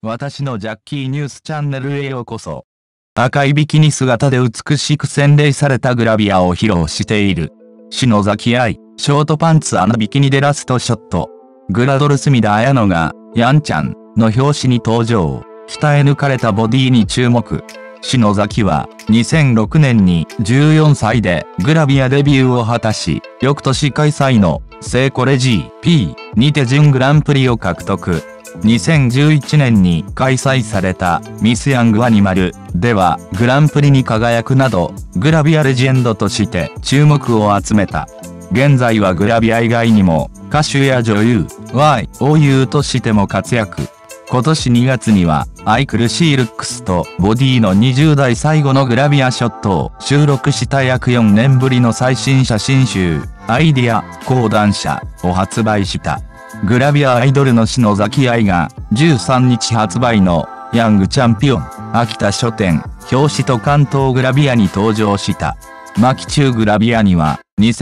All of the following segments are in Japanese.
私のジャッキーニュースチャンネルへようこそ。赤いビキニ姿で美しく洗練されたグラビアを披露している。篠崎愛、ショートパンツビキニでラストショット。グラドル隅田彩乃が、やんちゃんの表紙に登場。鍛え抜かれたボディに注目。篠崎は、2006年に14歳でグラビアデビューを果たし、翌年開催の、聖コレ GP にて準グランプリを獲得。2011年に開催されたミスヤングアニマルではグランプリに輝くなどグラビアレジェンドとして注目を集めた。現在はグラビア以外にも歌手や女優、YOU としても活躍。今年2月には愛くるしいルックスとボディの20代最後のグラビアショットを収録した約4年ぶりの最新写真集アイディア講談社を発売した。グラビアアイドルの篠崎愛が13日発売のヤングチャンピオン秋田書店表紙と関東グラビアに登場した。マキチューグラビアには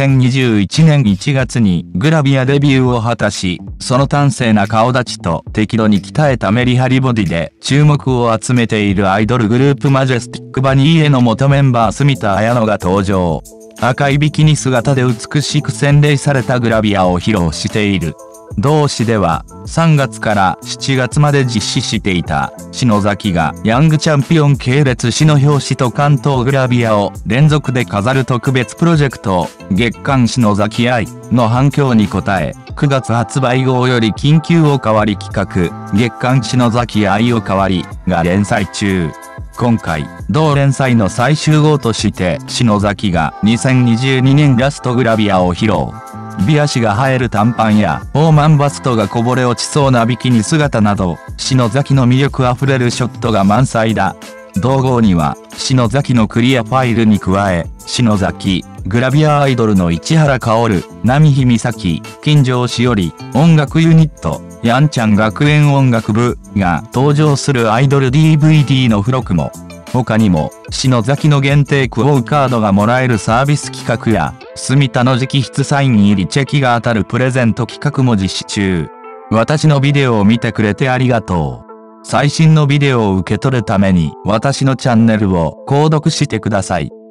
2021年1月にグラビアデビューを果たし、その端正な顔立ちと適度に鍛えたメリハリボディで注目を集めているアイドルグループマジェスティックバニーへの元メンバー住田彩乃が登場。赤いビキニ姿で美しく洗練されたグラビアを披露している。同誌では3月から7月まで実施していた篠崎がヤングチャンピオン系列誌の表紙と関東グラビアを連続で飾る特別プロジェクト月刊篠崎愛の反響に応え9月発売号より緊急おかわり企画月刊篠崎愛おかわりが連載中。今回、同連載の最終号として篠崎が2022年ラストグラビアを披露。美足が映える短パンや大マンバストがこぼれ落ちそうなビキニ姿など、篠崎の魅力あふれるショットが満載だ。同号には、篠崎のクリアファイルに加え、篠崎、グラビアアイドルの市原薫、波日美咲、金城しおり、音楽ユニット、やんちゃん学園音楽部が登場するアイドル DVD の付録も。他にも、篠崎の限定クオ・カードがもらえるサービス企画や、住田の直筆サイン入りチェキが当たるプレゼント企画も実施中。私のビデオを見てくれてありがとう。最新のビデオを受け取るために私のチャンネルを購読してください。